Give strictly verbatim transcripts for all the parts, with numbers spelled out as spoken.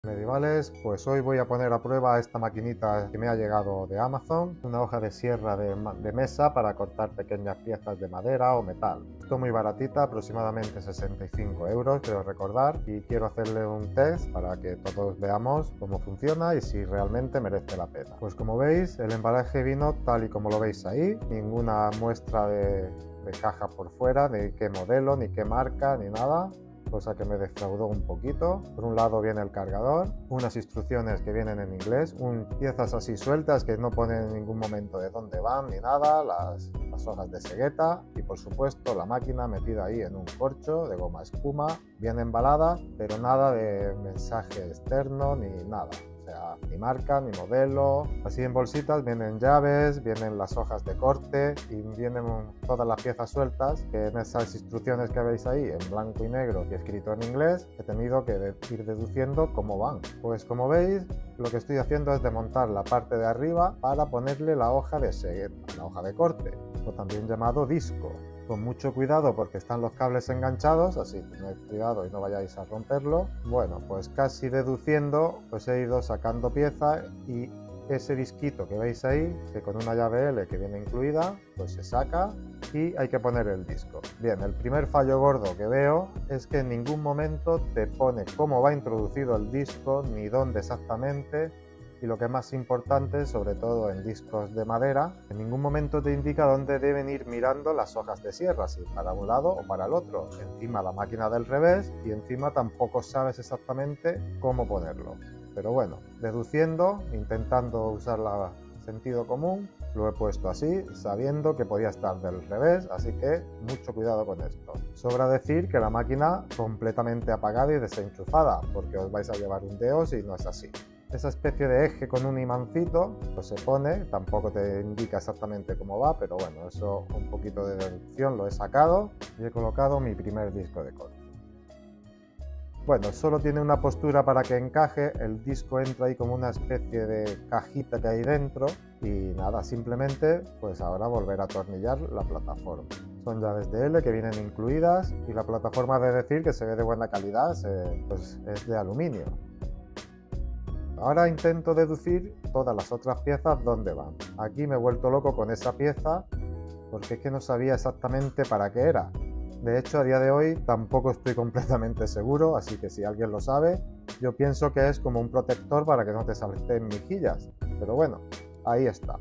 Medievales, pues hoy voy a poner a prueba esta maquinita que me ha llegado de Amazon, una hoja de sierra de, de mesa para cortar pequeñas piezas de madera o metal. Esto muy baratita, aproximadamente sesenta y cinco euros, quiero recordar, y quiero hacerle un test para que todos veamos cómo funciona y si realmente merece la pena. Pues como veis, el embalaje vino tal y como lo veis ahí, ninguna muestra de, de caja por fuera, de qué modelo, ni qué marca, ni nada, cosa que me defraudó un poquito. Por un lado viene el cargador, unas instrucciones que vienen en inglés, un, piezas así sueltas que no ponen en ningún momento de dónde van ni nada, las, las hojas de cegueta y por supuesto la máquina metida ahí en un corcho de goma espuma, bien embalada, pero nada de mensaje externo ni nada. O sea, ni marca, ni modelo. Así en bolsitas vienen llaves, vienen las hojas de corte y vienen todas las piezas sueltas, que en esas instrucciones que veis ahí en blanco y negro y escrito en inglés he tenido que ir deduciendo cómo van. Pues como veis, lo que estoy haciendo es desmontar la parte de arriba para ponerle la hoja de segueta, la hoja de corte, o también llamado disco. Con mucho cuidado porque están los cables enganchados, así que tened cuidado y no vayáis a romperlo. Bueno, pues casi deduciendo, pues he ido sacando pieza y ese disquito que veis ahí, que con una llave L que viene incluida, pues se saca y hay que poner el disco. Bien, el primer fallo gordo que veo es que en ningún momento te pone cómo va introducido el disco ni dónde exactamente. Y lo que es más importante, sobre todo en discos de madera, en ningún momento te indica dónde deben ir mirando las hojas de sierra, si para un lado o para el otro. Encima la máquina del revés y encima tampoco sabes exactamente cómo ponerlo. Pero bueno, deduciendo, intentando usar el sentido común, lo he puesto así, sabiendo que podía estar del revés, así que mucho cuidado con esto. Sobra decir que la máquina completamente apagada y desenchufada, porque os vais a llevar un deo si no es así. Esa especie de eje con un imancito, pues se pone, tampoco te indica exactamente cómo va, pero bueno, eso un poquito de deducción lo he sacado y he colocado mi primer disco de corte. Bueno, solo tiene una postura para que encaje, el disco entra ahí como una especie de cajita que hay dentro y nada, simplemente pues ahora volver a atornillar la plataforma. Son llaves de L que vienen incluidas y la plataforma de decir que se ve de buena calidad, se, pues es de aluminio. Ahora intento deducir todas las otras piezas dónde van. Aquí me he vuelto loco con esa pieza porque es que no sabía exactamente para qué era. De hecho, a día de hoy tampoco estoy completamente seguro, así que si alguien lo sabe, yo pienso que es como un protector para que no te salten mejillas. Pero bueno, ahí está.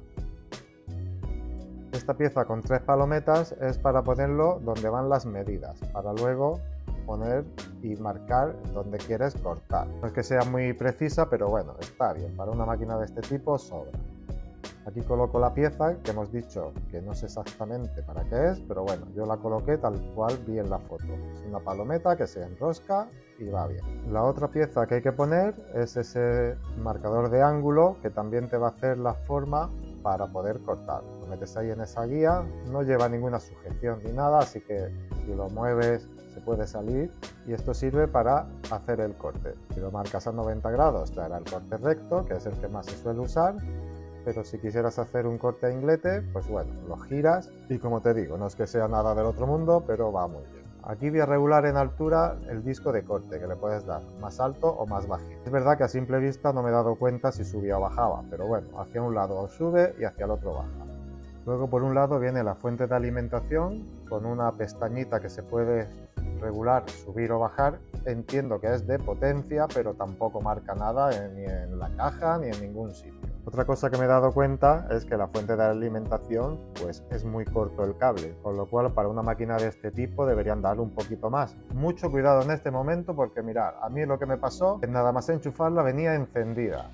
Esta pieza con tres palometas es para ponerlo donde van las medidas, para luego poner y marcar donde quieres cortar. No es que sea muy precisa, pero bueno, está bien, para una máquina de este tipo sobra. Aquí coloco la pieza, que hemos dicho que no sé exactamente para qué es, pero bueno, yo la coloqué tal cual vi en la foto. Es una palometa que se enrosca y va bien. La otra pieza que hay que poner es ese marcador de ángulo que también te va a hacer la forma para poder cortar. Lo metes ahí en esa guía, no lleva ninguna sujeción ni nada, así que si lo mueves se puede salir y esto sirve para hacer el corte. Si lo marcas a noventa grados te hará el corte recto, que es el que más se suele usar, pero si quisieras hacer un corte a inglete, pues bueno, lo giras y como te digo, no es que sea nada del otro mundo, pero va muy bien. Aquí voy a regular en altura el disco de corte, que le puedes dar más alto o más bajito. Es verdad que a simple vista no me he dado cuenta si subía o bajaba, pero bueno, hacia un lado sube y hacia el otro baja. Luego por un lado viene la fuente de alimentación con una pestañita que se puede regular, subir o bajar. Entiendo que es de potencia, pero tampoco marca nada en, ni en la caja ni en ningún sitio. Otra cosa que me he dado cuenta es que la fuente de alimentación pues es muy corto el cable, con lo cual para una máquina de este tipo deberían darle un poquito más. Mucho cuidado en este momento porque mirad, a mí lo que me pasó es nada más enchufarla venía encendida.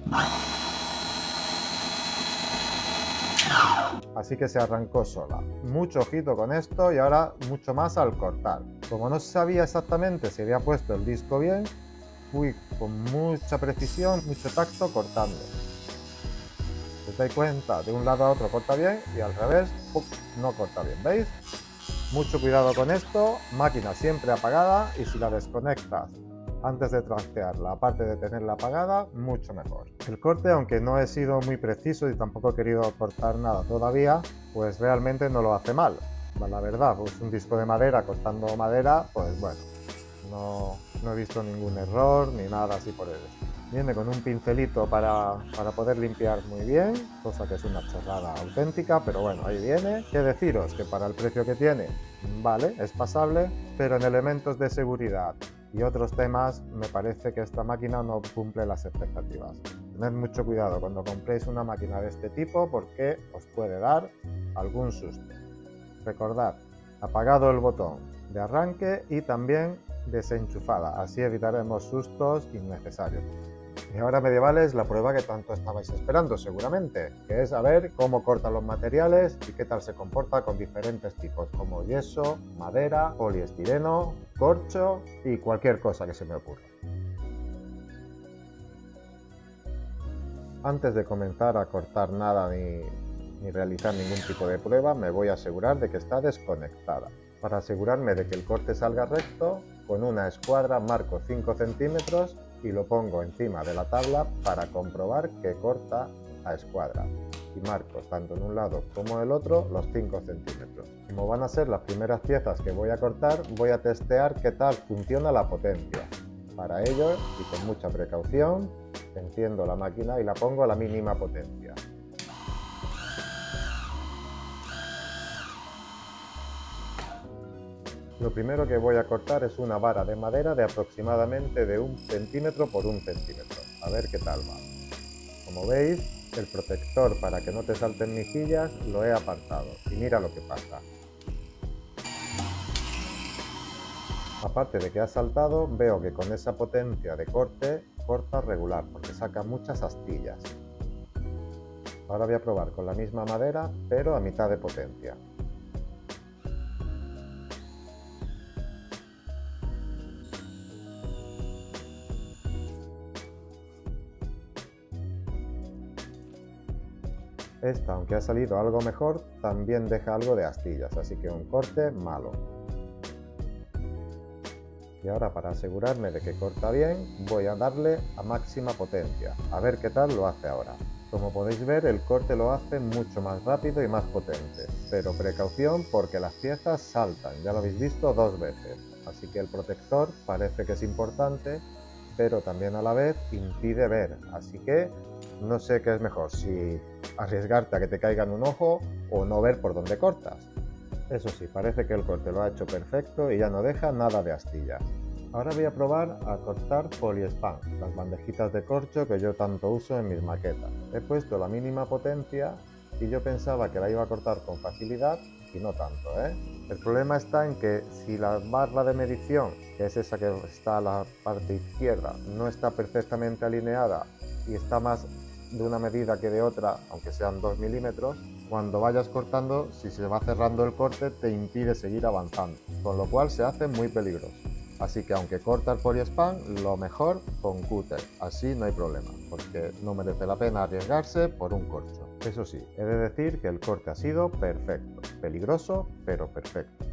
Así que se arrancó sola. Mucho ojito con esto y ahora mucho más al cortar. Como no sabía exactamente si había puesto el disco bien, fui con mucha precisión, mucho tacto cortando. Si os dais cuenta, de un lado a otro corta bien y al revés, ¡pum!, no corta bien, ¿veis? Mucho cuidado con esto, máquina siempre apagada y si la desconectas antes de trastearla, aparte de tenerla apagada, mucho mejor. El corte, aunque no he sido muy preciso y tampoco he querido cortar nada todavía, pues realmente no lo hace mal. La verdad, pues un disco de madera cortando madera, pues bueno, no, no he visto ningún error ni nada así por el estilo. Viene con un pincelito para, para poder limpiar muy bien, cosa que es una chorrada auténtica, pero bueno, ahí viene. ¿Qué deciros? Que para el precio que tiene, vale, es pasable, pero en elementos de seguridad y otros temas me parece que esta máquina no cumple las expectativas. Tened mucho cuidado cuando compréis una máquina de este tipo porque os puede dar algún susto. Recordad, apagado el botón de arranque y también desenchufada, así evitaremos sustos innecesarios. Y ahora, medievales, la prueba que tanto estabais esperando seguramente, que es saber cómo cortan los materiales y qué tal se comporta con diferentes tipos como yeso, madera, poliestireno, corcho y cualquier cosa que se me ocurra. Antes de comenzar a cortar nada ni, ni realizar ningún tipo de prueba, me voy a asegurar de que está desconectada. Para asegurarme de que el corte salga recto, con una escuadra marco cinco centímetros y lo pongo encima de la tabla para comprobar que corta a escuadra. Y marco tanto en un lado como en el otro los cinco centímetros. Como van a ser las primeras piezas que voy a cortar, voy a testear qué tal funciona la potencia. Para ello, y con mucha precaución, enciendo la máquina y la pongo a la mínima potencia. Lo primero que voy a cortar es una vara de madera de aproximadamente de un centímetro por un centímetro. A ver qué tal va. Como veis, el protector para que no te salten mejillas lo he apartado. Y mira lo que pasa. Aparte de que ha saltado, veo que con esa potencia de corte corta regular porque saca muchas astillas. Ahora voy a probar con la misma madera, pero a mitad de potencia. Esta, aunque ha salido algo mejor, también deja algo de astillas, así que un corte malo. Y ahora, para asegurarme de que corta bien, voy a darle a máxima potencia, a ver qué tal lo hace ahora. Como podéis ver, el corte lo hace mucho más rápido y más potente, pero precaución porque las piezas saltan, ya lo habéis visto dos veces, así que el protector parece que es importante, pero también a la vez impide ver, así que no sé qué es mejor, si arriesgarte a que te caiga en un ojo o no ver por dónde cortas. Eso sí, parece que el corte lo ha hecho perfecto y ya no deja nada de astillas. Ahora voy a probar a cortar poliespan, las bandejitas de corcho que yo tanto uso en mis maquetas. He puesto la mínima potencia y yo pensaba que la iba a cortar con facilidad y no tanto, ¿eh? El problema está en que si la barra de medición, que es esa que está a la parte izquierda, no está perfectamente alineada y está más de una medida que de otra, aunque sean dos milímetros, cuando vayas cortando, si se va cerrando el corte, te impide seguir avanzando, con lo cual se hace muy peligroso. Así que aunque corta el poliespan, lo mejor con cúter, así no hay problema, porque no merece la pena arriesgarse por un corcho. Eso sí, he de decir que el corte ha sido perfecto, peligroso, pero perfecto.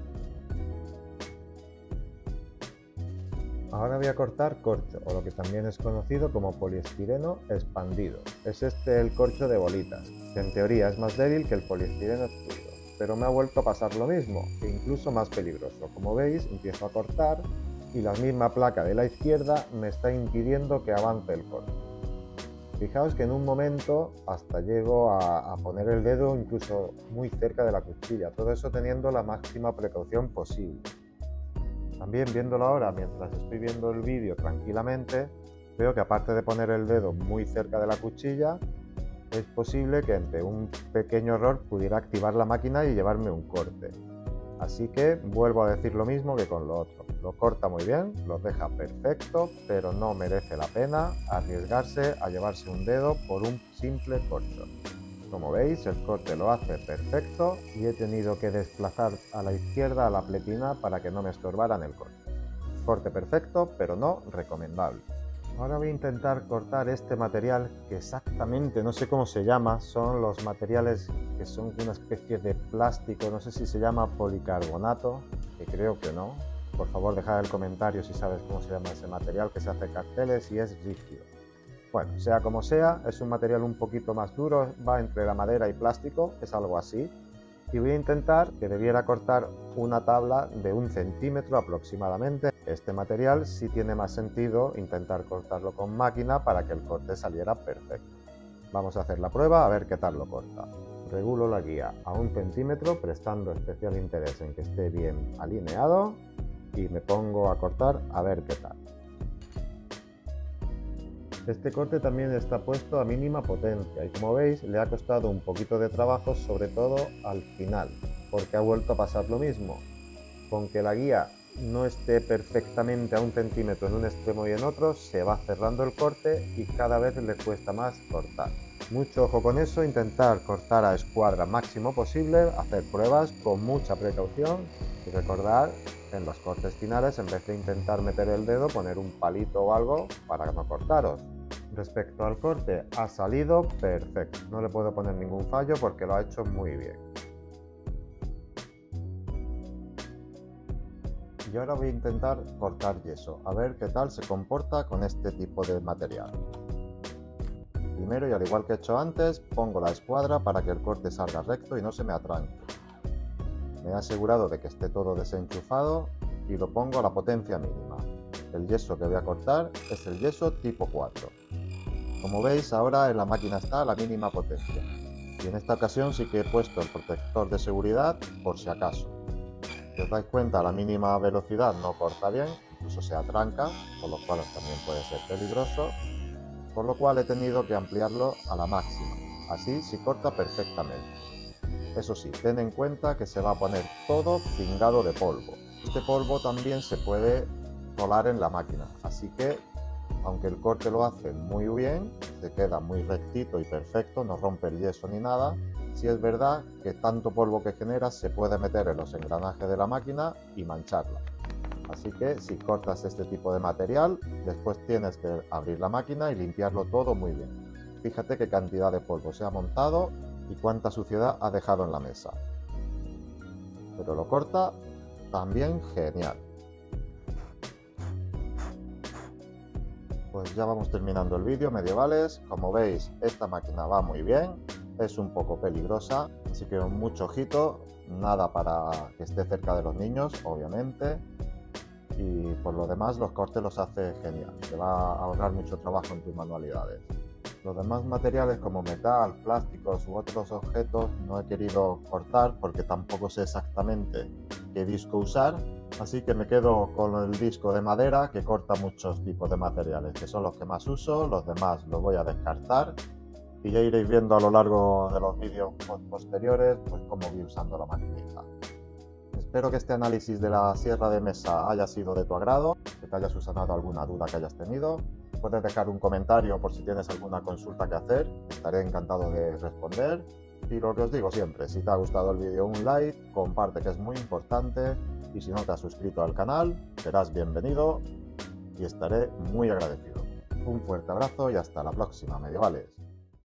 Ahora voy a cortar corcho, o lo que también es conocido como poliestireno expandido. Es este el corcho de bolitas, que en teoría es más débil que el poliestireno extruido, pero me ha vuelto a pasar lo mismo, e incluso más peligroso. Como veis, empiezo a cortar y la misma placa de la izquierda me está impidiendo que avance el corte. Fijaos que en un momento hasta llego a, a poner el dedo incluso muy cerca de la cuchilla, todo eso teniendo la máxima precaución posible. También viéndolo ahora, mientras estoy viendo el vídeo tranquilamente, veo que aparte de poner el dedo muy cerca de la cuchilla, es posible que ante un pequeño error pudiera activar la máquina y llevarme un corte. Así que vuelvo a decir lo mismo que con lo otro. Lo corta muy bien, lo deja perfecto, pero no merece la pena arriesgarse a llevarse un dedo por un simple corcho. Como veis, el corte lo hace perfecto y he tenido que desplazar a la izquierda a la pletina para que no me estorbaran el corte. Corte perfecto, pero no recomendable. Ahora voy a intentar cortar este material que exactamente no sé cómo se llama. Son los materiales que son una especie de plástico, no sé si se llama policarbonato, que creo que no. Por favor, dejad el comentario si sabes cómo se llama ese material que se hace carteles y es rígido. Bueno, sea como sea, es un material un poquito más duro, va entre la madera y plástico, es algo así. Y voy a intentar que debiera cortar una tabla de un centímetro aproximadamente. Este material sí tiene más sentido intentar cortarlo con máquina para que el corte saliera perfecto. Vamos a hacer la prueba a ver qué tal lo corta. Regulo la guía a un centímetro prestando especial interés en que esté bien alineado y me pongo a cortar a ver qué tal. Este corte también está puesto a mínima potencia y como veis le ha costado un poquito de trabajo, sobre todo al final, porque ha vuelto a pasar lo mismo. Con que la guía no esté perfectamente a un centímetro en un extremo y en otro, se va cerrando el corte y cada vez le cuesta más cortar. Mucho ojo con eso, intentar cortar a escuadra máximo posible, hacer pruebas con mucha precaución y recordar en los cortes finales, en vez de intentar meter el dedo, poner un palito o algo para no cortaros. Respecto al corte, ha salido perfecto, no le puedo poner ningún fallo porque lo ha hecho muy bien. Y ahora voy a intentar cortar yeso, a ver qué tal se comporta con este tipo de material. Primero, y al igual que he hecho antes, pongo la escuadra para que el corte salga recto y no se me atranque. Me he asegurado de que esté todo desenchufado y lo pongo a la potencia mínima. El yeso que voy a cortar es el yeso tipo cuatro. Como veis, ahora en la máquina está a la mínima potencia. Y en esta ocasión sí que he puesto el protector de seguridad por si acaso. Si os dais cuenta, a la mínima velocidad no corta bien, incluso se atranca, por lo cual también puede ser peligroso. Por lo cual he tenido que ampliarlo a la máxima, así sí corta perfectamente. Eso sí, ten en cuenta que se va a poner todo pingado de polvo. Este polvo también se puede colar en la máquina, así que aunque el corte lo hace muy bien, se queda muy rectito y perfecto, no rompe el yeso ni nada, sí es verdad que tanto polvo que genera se puede meter en los engranajes de la máquina y mancharla. Así que si cortas este tipo de material, después tienes que abrir la máquina y limpiarlo todo muy bien. Fíjate qué cantidad de polvo se ha montado y cuánta suciedad ha dejado en la mesa. Pero lo corta también genial. Pues ya vamos terminando el vídeo, medievales. Como veis, esta máquina va muy bien, es un poco peligrosa, así que mucho ojito, nada para que esté cerca de los niños, obviamente. Y por lo demás los cortes los hace genial, te va a ahorrar mucho trabajo en tus manualidades. Los demás materiales como metal, plásticos u otros objetos no he querido cortar porque tampoco sé exactamente qué disco usar, así que me quedo con el disco de madera que corta muchos tipos de materiales, que son los que más uso. Los demás los voy a descartar y ya iréis viendo a lo largo de los vídeos posteriores pues cómo voy usando la maquinita. Espero que este análisis de la sierra de mesa haya sido de tu agrado, que te haya subsanado alguna duda que hayas tenido. Puedes dejar un comentario por si tienes alguna consulta que hacer, estaré encantado de responder. Y lo que os digo siempre, si te ha gustado el vídeo, un like, comparte que es muy importante, y si no te has suscrito al canal, serás bienvenido y estaré muy agradecido. Un fuerte abrazo y hasta la próxima, medievales.